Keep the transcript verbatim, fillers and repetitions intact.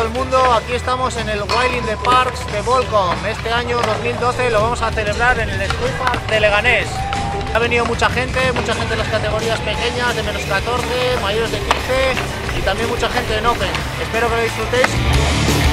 el mundo, aquí estamos en el Wild in the Parks de Volcom. Este año dos mil doce lo vamos a celebrar en el Skatepark de Leganés. Ha venido mucha gente, mucha gente de las categorías pequeñas, de menos catorce, mayores de quince y también mucha gente en Open. Espero que lo disfrutéis.